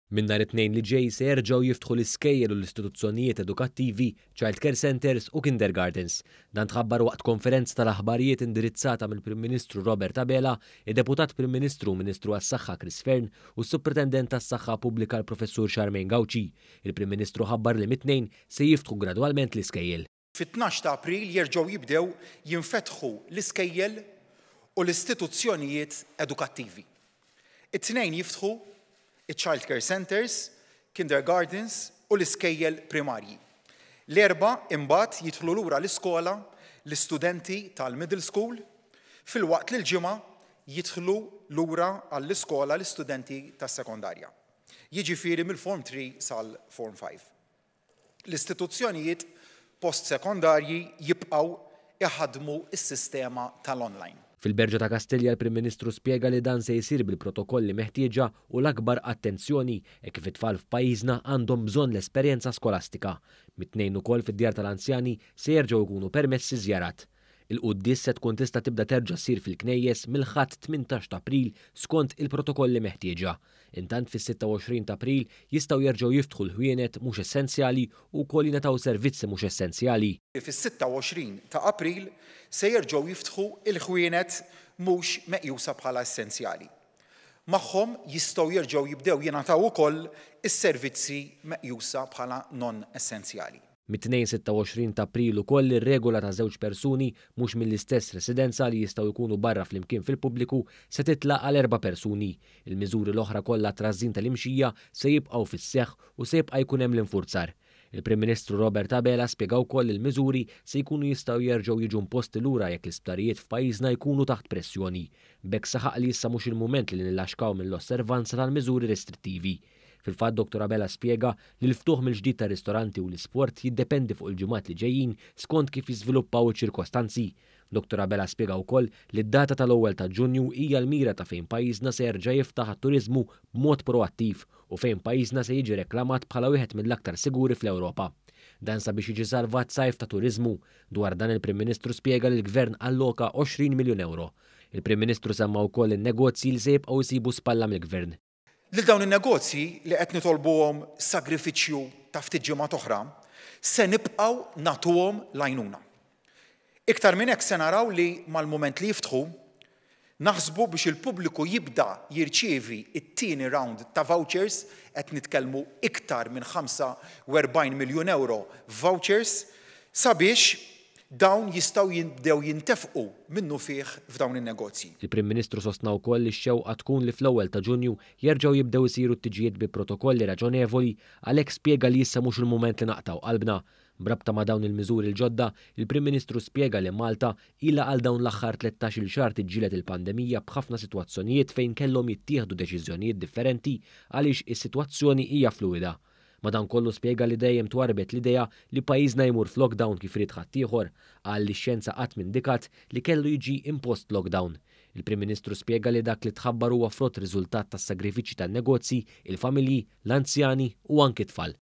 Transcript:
Minn nhar it-tnejn li ġej se jerġgħu jiftħu l-iskejjel u l-istituzzjonijiet edukattivi, childcare centers u kindergardens. Dan tħabbar waqt konferenza tal-aħbarijiet indirizzata mill-Prim Ministru Robert Abela, id-Deputat Prim Ministru Ministru għas-Saħħa Chris Fern u s-Supritendent tas-Saħħa Pubblika l-Professur Charmaine Gawci. Il-Prim Ministru ħabbar li mit-tnejn se jiftħu gradwalment l-iskejjel. Fit-12 ta' April jerġgħu jibdew jinfetħu l-iskejjel u l-istituzzjonijiet edukattivi. It-tnejn jiftħu iċ-childcare centers, kindergardens u l-iskejjel primarji. L-erba' imbagħad jidħlu lura l-iskola l-istudenti tal-middle school, filwaqt li l-ġimgħa jidħlu lura għall-iskola l-istudenti tas-sekondarja. Jiġifieri mill-Form 3 sal-Form 5. L-istituzzjonijiet post-sekondarji jibqgħu iħaddmu s-sistema tal-online. Fil-Berġa ta' Kastilja l-Prim Ministru spjega li dan se jsir bil-protokolli meħtieġa u l-akbar attenzjoni kif it-tfal f'pajjiżna għandhom bżonn l-esperjenza skolastika. Mit-tnejn ukoll fid-djar tal-anzjani se jerġgħu jkunu permessi żjarat. Il-qudies se tkun tista' tibda terġa' ssir fil-Knejjes mill-Ħadd 18 ta' April skont il-protokolli meħtieġa. Intant fis-26 ta' April jistgħu jerġgħu jiftħu l-ħwienet mhux essenzjali u wkoll jingħataw servizzi mhux essenzjali. Fis-26 ta' April se jerġgħu jiftħu l-ħwienet mhux meqjusa bħala essenzjali. Magħhom jistgħu jerġgħu jibdew jingħataw ukoll is-servizzi meqjusa bħala non essenzjali. Mit-26 ta' April ukoll ir-regola ta' żewġ persuni mhux mill-istess residenza li jistgħu jkunu barra flimkien fil-pubbliku se titlaq għal 4 persuni. Il-miżuri l-oħra kollha trażżin tal-imxija se jibqgħu fis-seħħ u se jibqa' jkun hemm l-infurzar. Il-Prim Ministru Robert Abela spjega wkoll il-miżuri se jkunu jistgħu jerġgħu jiġu imposti lura jekk l-isptarijiet f'pajjiżna jkunu taħt pressjoni. B'hekk saħaq li issa mhux il-mument li nillaxkaw mill-osservanza tal-miżuri restrittivi. Fil-fatt Dr. Abela spjega li l-ftuħ mill-ġdid ta' ristoranti u l-isport jiddependi fuq il-ġimgħat li ġejjin skont kif jiżviluppaw iċ-ċirkostanzi. Dr. Abela spjega wkoll li d-data tal-ewwel ta' Ġunju hija l-mira ta' fejn pajjiżna se jerġa' jiftaħ għat-turiżmu b'mod proattiv u fejn pajjiżna se jiġi reklamat bħala wieħed mill-aktar siguri fl-Ewropa. Dan sabiex jiġi salvat sajf ta' turiżmu. Dwar dan il-Prim Ministru spjega li l-Gvern alloka 20 miljun euro. Il-Prim Ministru semma wkoll in-negozji li se jibqgħu jsibu spalla mill-Gvern. Lil dawn in-negozji li qed nitolbuhom sagrifiċċju ta' ftit ġimgħat oħra se nibqgħu nagħtuhom l-għajnuna. Iktar minn hekk se naraw li mal-mument li jiftħu naħsbu biex il-pubbliku jibda jirċievi it-tieni round ta' vouchers qed nitkellmu iktar minn 45 miljun euro vouchers sabiex dawn jistgħu jibdew jintefqu minnu fih f'dawn in-negozji. Il-Prim Ministru sostna wkoll li x-xewqa tkun li fl-ewwel ta' Ġunju jerġgħu jibdew isiru t-tiġijiet bi protokolli raġonevoli għalhekk spjega li issa mhux il-mument li naqtaw qalbna. Brabta ma' dawn il-miżuri l-ġodda, il-Prim Ministru spjega li Malta ilha għal dawn l-aħħar 13-il xahar tiġġieled il-pandemija b'ħafna sitwazzjonijiet fejn kellhom jittieħdu deċiżjonijiet differenti għaliex is-sitwazzjoni hija fluida. Madankollu spjega li dejjem twarbet l-idea li pajjiżna jmur f'lockdown kif irid ħadd ieħor għal li x-xjenza qatt m'indikat li kellu jiġi impost lockdown. Il-Prim Ministru spjega li dak li tħabbar huwa frott riżultat tas-sagrifiċċji tan-negozji, il-familji, l-anzjani u anki tfal.